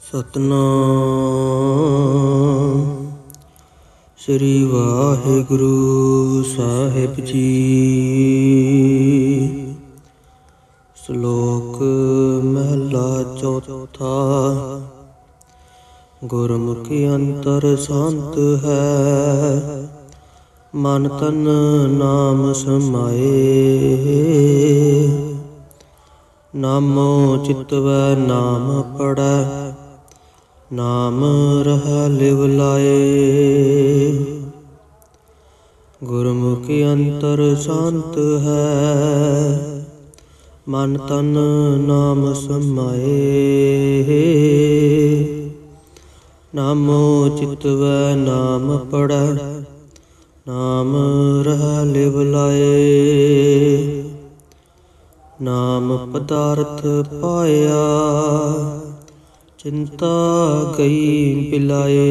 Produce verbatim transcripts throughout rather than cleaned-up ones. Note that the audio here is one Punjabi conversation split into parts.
ਸਤਨਾਮ ਸ੍ਰੀ ਵਾਹਿਗੁਰੂ ਸਾਹਿਬ ਜੀ। ਸ਼ਲੋਕ ਮਹਲਾ ਚੌਥਾ। ਗੁਰਮੁਖਿ ਅੰਤਰ ਸੰਤ ਹੈ, ਮਨ ਤਨ ਨਾਮ ਸਮਾਏ। ਨਾਮੋ ਚਿਤਵੈ ਨਾਮ ਪੜੈ, ਨਾਮ ਰਹਿ ਲਿਵ ਲਾਏ। ਗੁਰਮੁਖਿ ਅੰਤਰ ਸੰਤ ਹੈ, ਮਨ ਤਨ ਨਾਮ ਸਮਾਏ। ਨਾਮੋ ਚਿਤਵੈ ਨਾਮ ਪੜੈ, ਨਾਮ ਰਹਿ ਲਿਵ ਲਾਏ। ਨਾਮ ਪਦਾਰਥ ਪਾਇਆ, ਚਿੰਤਾ ਗਈ ਪਿਲਾਏ।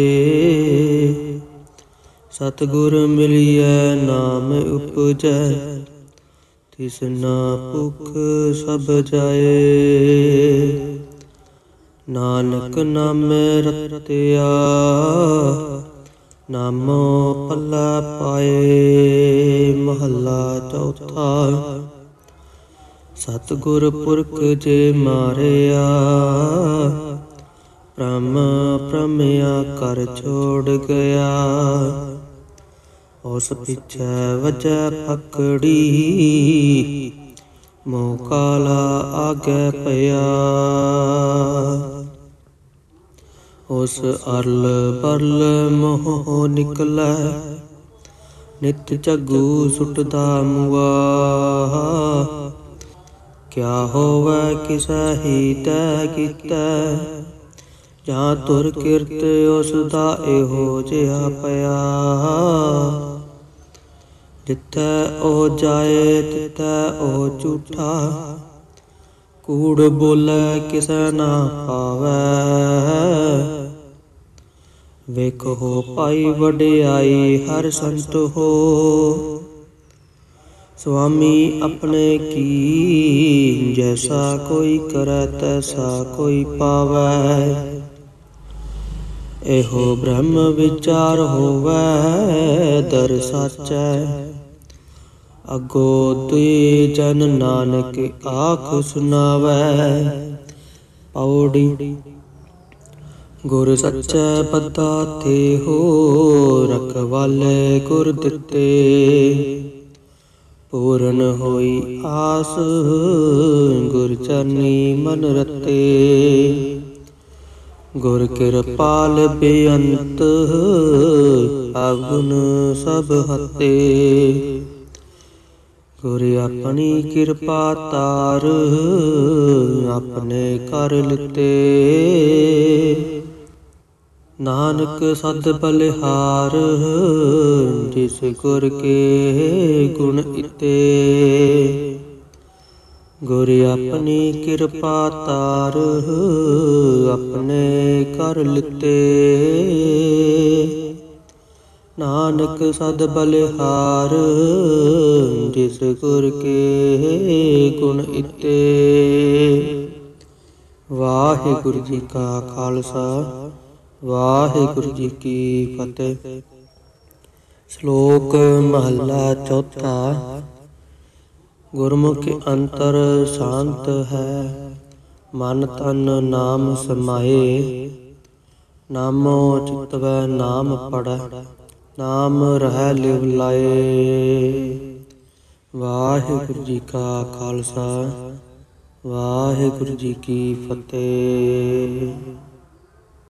ਸਤਿਗੁਰ ਮਿਲਿਐ ਨਾਮ ਉਪਜੈ, ਤਿਸਨਾ ਭੁਖ ਸਭ ਜਾਏ। ਨਾਨਕ ਨਾਮੈ ਰਤਿਆ, ਨਾਮੋ ਪੱਲਾ ਪਾਏ। ਮਹੱਲਾ ਚੌਥਾ। ਸਤਿਗੁਰ ਪੁਰਖ ਜੇ ਮਾਰਿਆ, ਭ੍ਰਮ ਭ੍ਰਮਿਆ ਕਰ ਛੋੜ ਗਿਆ। ਉਸ ਪਿਛੈ ਵਜੈ ਪਕੜੀ, ਮੋਹ ਕਾਲਾ ਆਗੇ ਪਿਆ। ਉਸ ਅਰਲ ਬਰਲ ਮੋਹ ਨਿਕਲੈ, ਨਿਤ ਝੱਗੂ ਸੁਟਦਾ ਮੁਆ। ਕਿਆ ਹੋਵੈ ਕਿਸੈ ਹੀ ਤੈ ਕੀਤੈ, ਜਾਂ ਤੁਰ ਕਿਰਤ ਉਸ ਦਾ ਇਹੋ ਜਿਹਾ ਪਿਆ। ਜਿੱਥੈ ਉਹ ਜਾਏ ਤਿੱਥੈ ਉਹ ਝੂਠਾ, ਕੂੜ ਬੋਲੇ ਕਿਸੈ ਨਾ ਪਾਵੈ। ਵੇਖੋ ਭਾਈ ਵਡਿਆਈ ਹਰ ਸੰਤ ਹੋ, ਸੁਆਮੀ ਆਪਣੇ ਕੀ। ਜੈਸਾ ਕੋਈ ਕਰੈ ਤੈਸਾ ਕੋਈ ਪਾਵੈ। ਇਹੋ ਬ੍ਰਹਮ ਵਿਚਾਰ ਹੋਵੈ ਦਰ ਸਾਚੈ। ਅਗੋ ਤੁਈ ਜਨ ਨਾਨਕ ਆਖ ਸੁਣਾਵੈ। ਪੌੜੀ। ਗੁਰ ਸੱਚੈ ਬੱਧਾ ਥੇ ਹੋ, ਰਖਵਾਲੇ ਗੁਰ ਦਿੱਤੇ। ਪੂਰਨ ਹੋਈ ਆਸ, ਗੁਰ ਚਰਨੀ ਮਨ ਰਤੇ। ਗੁਰ ਕਿਰਪਾਲ ਬੇਅੰਤ, ਅਵਗੁਣ ਸਭ ਹਤੇ। ਗੁਰ ਆਪਣੀ ਕਿਰਪਾ ਤਾਰ, ਆਪਣੇ ਕਰ ਲਿਤੇ। ਨਾਨਕ ਸਦ ਬਲਿਹਾਰ, ਜਿਸ ਗੁਰ ਕੇ ਗੁਣ ਇਤੇ। ਗੁਰ ਆਪਣੀ ਕਿਰਪਾ ਤਾਰ, ਆਪਣੇ ਕਰ ਲਿਤੇ। ਨਾਨਕ ਸਦ ਬਲਿਹਾਰ, ਜਿਸ ਗੁਰ ਕੇ ਗੁਣ ਇਤੇ। ਵਾਹਿਗੁਰੂ ਜੀ ਕਾ ਖਾਲਸਾ, ਵਾਹਿਗੁਰੂ ਜੀ ਕੀ ਫਤਿਹ। ਸ਼ਲੋਕ ਮਹੱਲਾ ਚੌਥਾ। ਗੁਰਮੁਖਿ ਅੰਤਰ ਸ਼ਾਂਤ ਹੈ, ਮਨ ਤਨ ਨਾਮ ਸਮਾਏ। ਨਾਮੋ ਚਿਤਵੈ ਨਾਮ ਪੜੈ, ਨਾਮ ਰਹਿ ਲਿਵ ਲਾਏ। ਵਾਹਿਗੁਰੂ ਜੀ ਕਾ ਖਾਲਸਾ, ਵਾਹਿਗੁਰੂ ਜੀ ਕੀ ਫਤਿਹ।